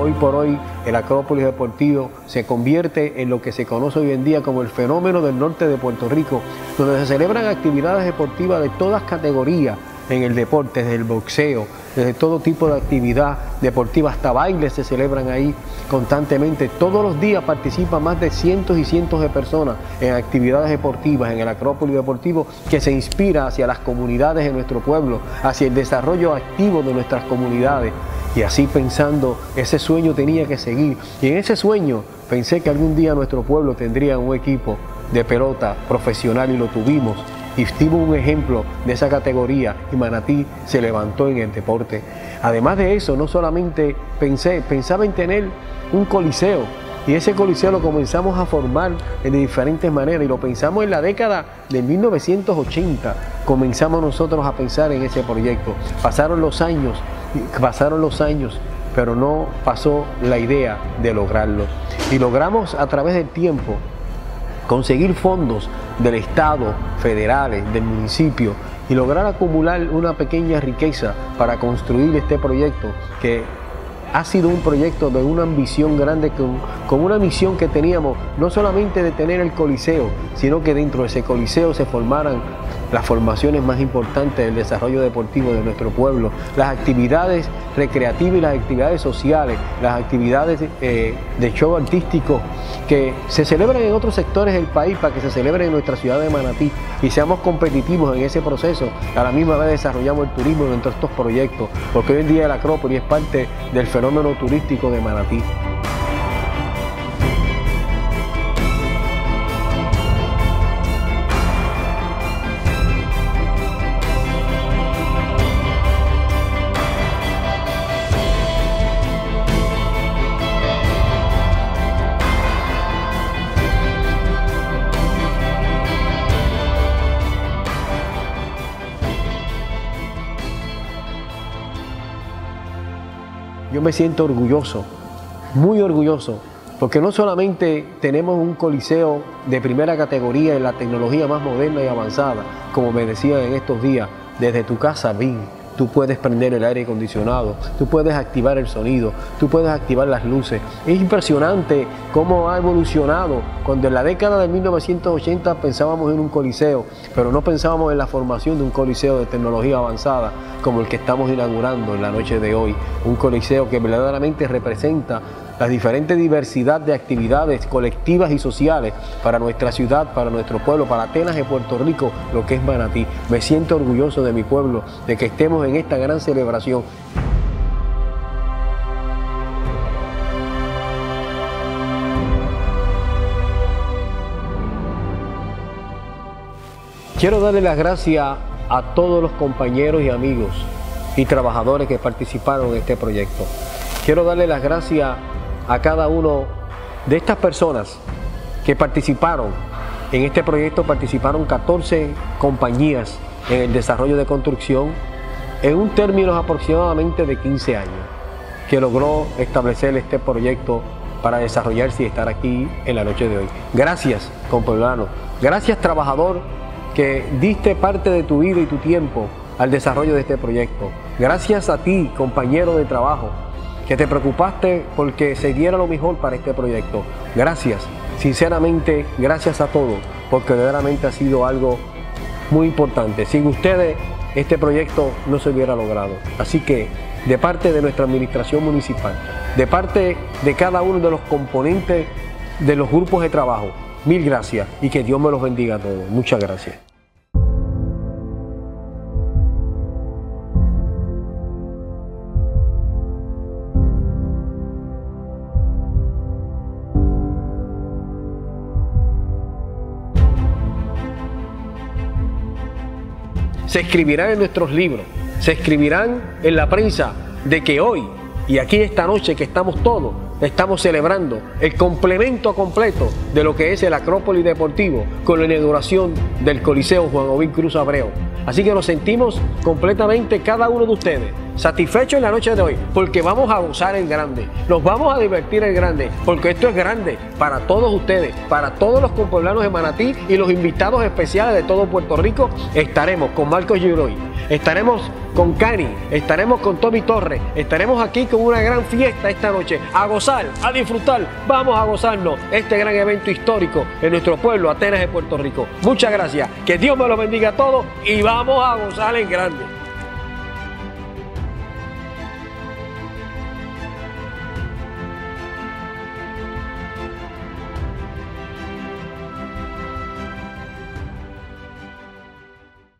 hoy por hoy el Acrópolis Deportivo se convierte en lo que se conoce hoy en día como el fenómeno del norte de Puerto Rico, donde se celebran actividades deportivas de todas categorías en el deporte, desde el boxeo, desde todo tipo de actividad deportiva, hasta bailes se celebran ahí constantemente. Todos los días participan más de cientos y cientos de personas en actividades deportivas en el Acrópolis Deportivo, que se inspira hacia las comunidades de nuestro pueblo, hacia el desarrollo activo de nuestras comunidades. Y así pensando, ese sueño tenía que seguir. Y en ese sueño pensé que algún día nuestro pueblo tendría un equipo de pelota profesional, y lo tuvimos. Y fuimos un ejemplo de esa categoría, y Manatí se levantó en el deporte. Además de eso, no solamente pensaba en tener un coliseo, y ese coliseo lo comenzamos a formar de diferentes maneras, y lo pensamos en la década de 1980, comenzamos nosotros a pensar en ese proyecto. Pasaron los años, pero no pasó la idea de lograrlo. Y logramos a través del tiempo conseguir fondos del Estado, federales, del municipio, y lograr acumular una pequeña riqueza para construir este proyecto, que ha sido un proyecto de una ambición grande, con una misión que teníamos, no solamente de tener el coliseo, sino que dentro de ese coliseo se formaran las formaciones más importantes del desarrollo deportivo de nuestro pueblo, las actividades recreativas y las actividades sociales, las actividades de show artístico que se celebran en otros sectores del país, para que se celebren en nuestra ciudad de Manatí y seamos competitivos en ese proceso. A la misma vez desarrollamos el turismo dentro de estos proyectos, porque hoy en día el Acrópolis es parte del fenómeno turístico de Manatí. Yo me siento orgulloso, muy orgulloso, porque no solamente tenemos un coliseo de primera categoría en la tecnología más moderna y avanzada, como me decían en estos días, desde tu casa, tú puedes prender el aire acondicionado, tú puedes activar el sonido, tú puedes activar las luces. Es impresionante cómo ha evolucionado. Cuando en la década de 1980 pensábamos en un coliseo, pero no pensábamos en la formación de un coliseo de tecnología avanzada como el que estamos inaugurando en la noche de hoy. Un coliseo que verdaderamente representa la diferente diversidad de actividades colectivas y sociales para nuestra ciudad, para nuestro pueblo, para Atenas de Puerto Rico, lo que es Manatí. Me siento orgulloso de mi pueblo, de que estemos en esta gran celebración. Quiero darle las gracias a todos los compañeros y amigos y trabajadores que participaron en este proyecto. Quiero darle las gracias a cada uno de estas personas que participaron en este proyecto. Participaron 14 compañías en el desarrollo de construcción en un término aproximadamente de 15 años, que logró establecer este proyecto para desarrollarse y estar aquí en la noche de hoy. Gracias, compueblano. Gracias, trabajador, que diste parte de tu vida y tu tiempo al desarrollo de este proyecto. Gracias a ti, compañero de trabajo, que te preocupaste porque se diera lo mejor para este proyecto. Gracias, sinceramente, gracias a todos, porque verdaderamente ha sido algo muy importante. Sin ustedes, este proyecto no se hubiera logrado. Así que, de parte de nuestra administración municipal, de parte de cada uno de los componentes de los grupos de trabajo, mil gracias, y que Dios me los bendiga a todos. Muchas gracias. Se escribirán en nuestros libros, se escribirán en la prensa de que hoy y aquí esta noche que estamos todos, estamos celebrando el complemento completo de lo que es el Acrópolis Deportivo con la inauguración del Coliseo Juan Ovín Cruz Abreu. Así que nos sentimos completamente cada uno de ustedes satisfechos en la noche de hoy, porque vamos a gozar en grande, nos vamos a divertir en grande, porque esto es grande para todos ustedes, para todos los compueblanos de Manatí y los invitados especiales de todo Puerto Rico. Estaremos con Marcos Giroy, estaremos con Cani, estaremos con Tommy Torres, estaremos aquí con una gran fiesta esta noche, a gozar, a disfrutar, vamos a gozarnos este gran evento histórico en nuestro pueblo, Atenas de Puerto Rico. Muchas gracias, que Dios me lo bendiga a todos y vamos a gozar en grande.